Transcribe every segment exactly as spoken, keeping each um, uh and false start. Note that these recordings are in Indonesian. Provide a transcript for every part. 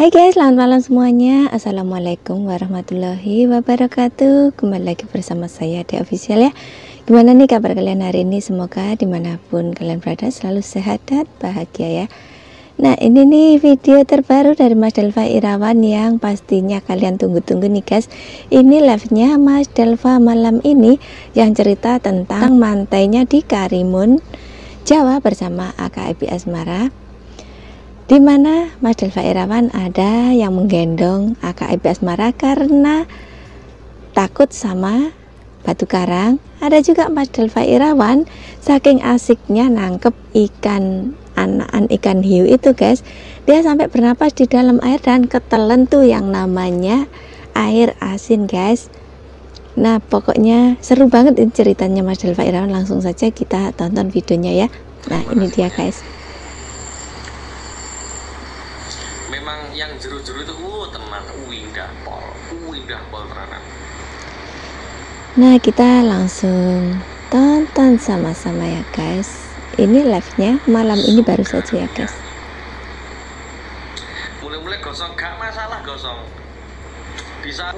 Hai guys, selamat malam semuanya. Assalamualaikum warahmatullahi wabarakatuh. Kembali lagi bersama saya di official ya. Gimana nih kabar kalian hari ini? Semoga dimanapun kalian berada selalu sehat dan bahagia ya. Nah, ini nih video terbaru dari Mas Delva Irawan yang pastinya kalian tunggu-tunggu nih guys. Ini live-nya Mas Delva malam ini yang cerita tentang mantainya di Karimun, Jawa bersama A K I P Asmara, di mana Mas Delva Irawan ada yang menggendong A K I P Asmara karena takut sama batu karang. Ada juga Mas Delva Irawan saking asiknya nangkep ikan anakan ikan hiu itu guys, dia sampai bernapas di dalam air dan ketelen tuh yang namanya air asin guys. Nah pokoknya seru banget ini ceritanya Mas Delva Irawan. Langsung saja kita tonton videonya ya. Nah ini dia guys. Memang yang jeru-jeru itu uh teman windah pol windah pol terangan. Nah kita langsung tonton sama-sama ya guys. Ini live-nya malam ini baru saja ya guys. Mulai-mulai gosong gak masalah gosong. Bisa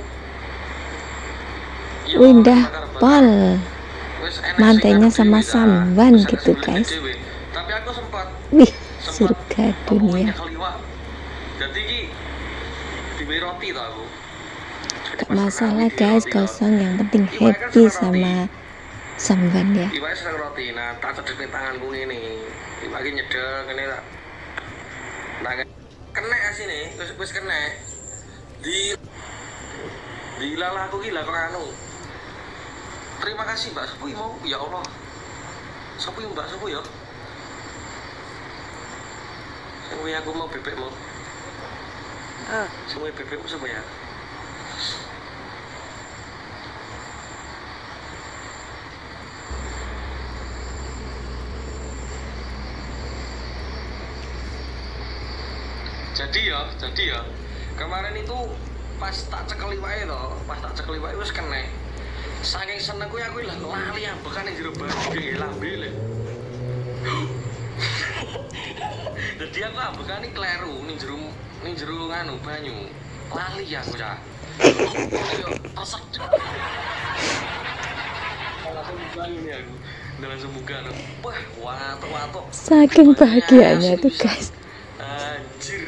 windah pol. Mantainya sama samban gitu guys. Tapi aku sempat wih surga dunia. Jadi ki diberi roti tau aku. Gak masalah guys, gosong yang penting happy sama samban ya. Iwake seneng roti. Nah, tak cedek tanganku ngene. Iwake nyedek ngene tak. Nah, kena asine, wis wis kena. Di di lalahku ki lah kok anu. Terima kasih Mbak Sepuh mau. Ya Allah. Sepuh Mbak Sepuh ya. Sing aku mau bebek mau. Ah, semua bebekmu semua ya. Jadi ya, jadi ya. Kemarin itu pas tak cekel iwake to, pas tak cekel iwake wis kena. Saking senengku aku lah lali ambekan ning jero baju nggih lambe lho. Jadi aku ambekane kleru ning jero ning jero nganu banyu. Lali aku cah. Ayo resek. Langsung bangun ya aku. Langsung buka. Wah, watuk-watuk. Saking bahagianya tuh guys. Anjir.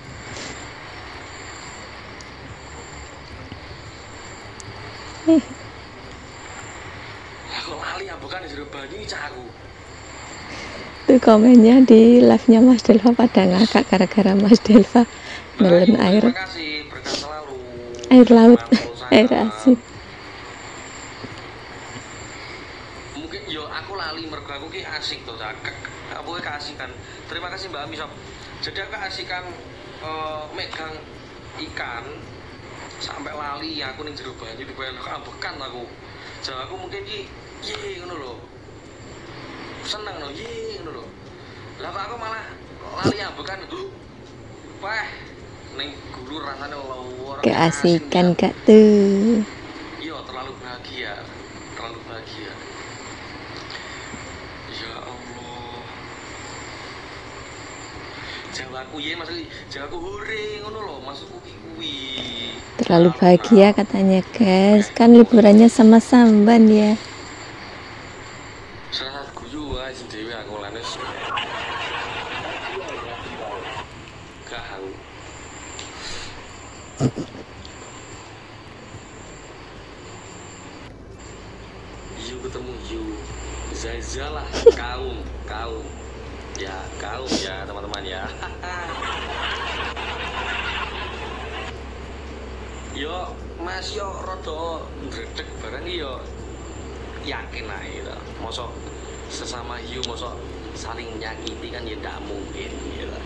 Aku lali ambekan ning jero banyu cah aku. Tuh komennya di live-nya Mas Delva pada ngakak gara-gara Mas Delva nelen air Kasih, air laut, air asin. Mungkin yo aku lali mergo aku ki asik to cakek. Aku keasikan. Terima kasih Mbak Ami. Jadi aku keasikan uh, megang ikan sampai lali aku ning jero banyu dibayang ambekan aku. Jadi aku mungkin ki ye ngono lho. Seneng loh, ye ngono lho. Lah kok aku malah lali ambekan. Wah, ning gulu rasane lawar. Keasikan gak tuh? Iya, terlalu bahagia. Terlalu bahagia. Ya Allah. Jawaku ye maksud jawaku hore ngono lho, maksudku ki kuwi. Terlalu bahagia katanya guys. Kan liburannya sama samban ya. Sangat guyu wae sing dhewe aku lanes. Kahang. Yu ketemu Yu. Zaizalah kaum, kaum. Ya, kaum ya teman-teman ya. Yo, Mas yo rada ndredeg barang yo. Yakin aja gitu. Mosok sesama hiu mosok saling menyakiti kan ya tidak mungkin gitu.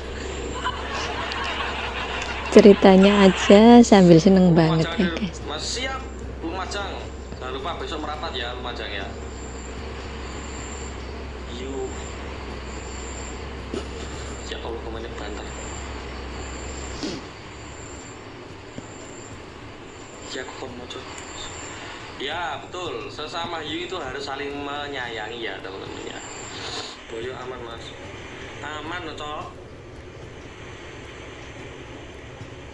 Ceritanya aja sambil seneng banget ya guys. Mas siap Lumajang. Jangan lupa besok merapat ya Lumajang ya. Hiu. Ya Allah kemana bantar. Ya aku mau coba. Ya betul, sesama hiu itu harus saling menyayangi ya teman-teman ya. Boyo aman mas. Aman loh cok.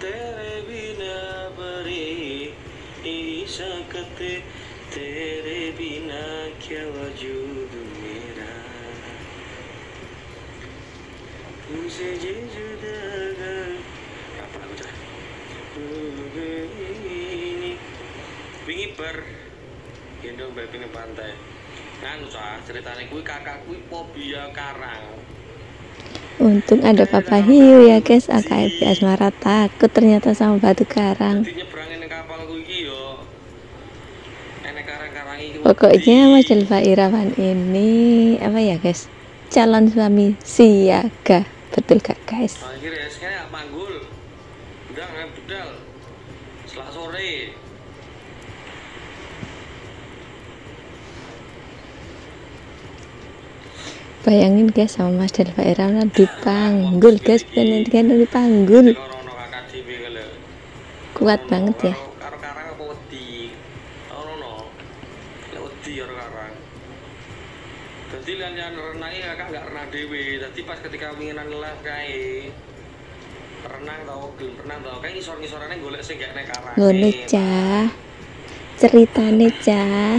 तेरे बिना बड़ी सकते, तेरे बिना क्या वजूद मेरा, तुझसे ये जुदा कर apa lagu cah ini wingi bar gendong babi ning pantai nganu cah ceritane kuwi kakak kuwi fobia karang. Untung ada Papa Hiu ya guys, A K F B Asmara takut ternyata sama batu karang. Jadi nyebrangin ning kapalku iki yo enek karang-karang iki. Pokoknya Mas Delva Irawan ini apa ya guys, calon suami siaga, betul gak guys? Akhirnya sekarang panggul udah nggak budal setelah sore. Bayangin guys sama Mas Delva Irawan dipanggul guys, bukan kan dipanggul. Kuat banget ya. Karo karang apa wedi? Ono no. Lek wedi karo karang. Dadi lan renangi kakak enggak renang dhewe. Dadi pas ketika winginan live kae renang tau, gelem renang tau. Kae ngisor-ngisorane golek sing gak nek karang. Ngono cah. Ceritane cah.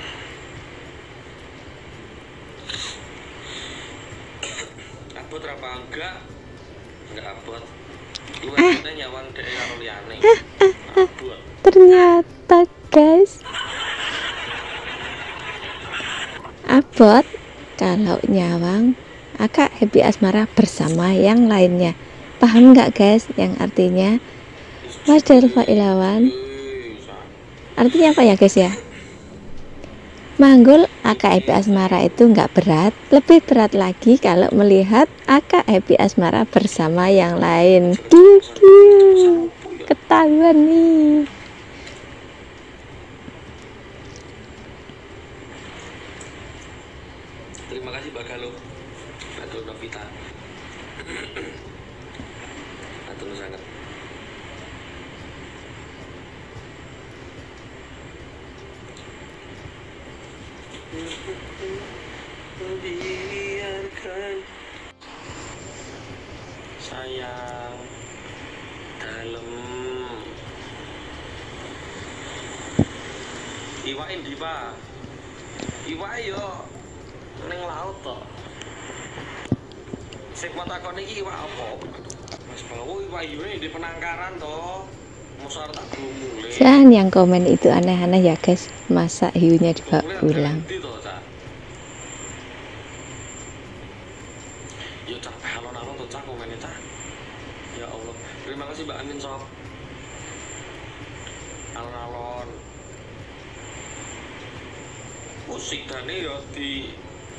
Abot apa enggak? Enggak abot. Lu ah. Nyawang dhek karo liyane. Abot. Ternyata guys abot kalau nyawang A K F B Asmara bersama yang lainnya. Paham nggak guys? Yang artinya Mas Delva Irawan artinya apa ya guys ya? Manggul A K F B Asmara itu nggak berat, lebih berat lagi kalau melihat A K F B Asmara bersama yang lain. Kiki ketahuan nih. Terima kasih Mbak Galuh, Mbak Novita. Atur sangat. Biarkan sayang dalam iwain di Pak, iwai yo neng laut toh. Sing mau takon iki iwak apa? Mas bawa iwak ini di penangkaran toh. Musar tak mulai. Jangan yang komen itu aneh-aneh ya guys. Masa hiunya dibawa pulang. Ya cak alon-alon tuh cak komennya cak. Ya Allah. Terima kasih Mbak Amin sob. Alon-alon. Musik dane ya di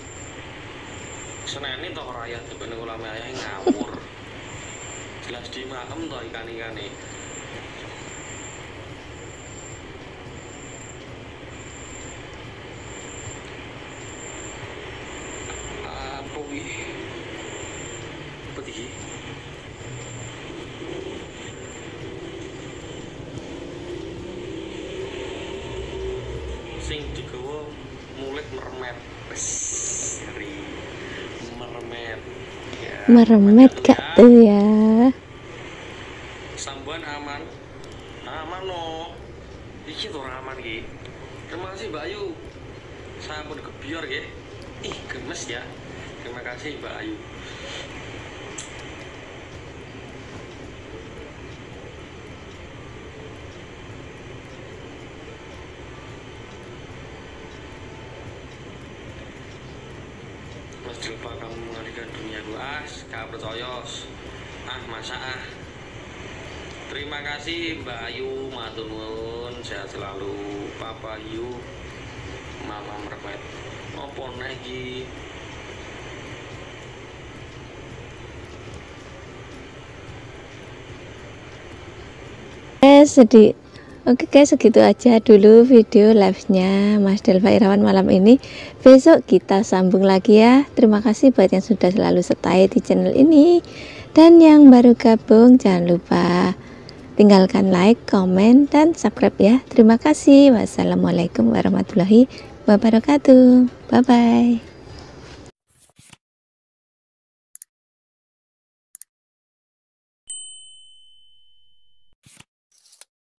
seneni toh rakyat dibanding ulama ayah ngawur. Jelas di maem toh ikan-ikane. Apa wih? Apa iki? Sing digawa mulik meremet. Wes ngeri. Meremet. Ya, meremet gak tuh ya? Sambuan aman. Aman no. Iki tuh aman iki. Terima kasih Mbak Ayu. Sampun kebiar nggih. Ih, gemes ya. Terima kasih Mbak Ayu. Mas Delva kamu mengalihkan dunia gua as, gak percaya ah masa ah. Terima kasih Mbak Ayu, matur nuwun, sehat selalu. Papa Yu, Mama Merpet. Apa lagi? Guys, sedih. Oke guys, segitu aja dulu video live-nya Mas Delva Irawan malam ini. Besok kita sambung lagi ya. Terima kasih buat yang sudah selalu stay di channel ini. Dan yang baru gabung jangan lupa tinggalkan like, komen, dan subscribe ya. Terima kasih. Wassalamualaikum warahmatullahi wabarakatuh. Bye bye.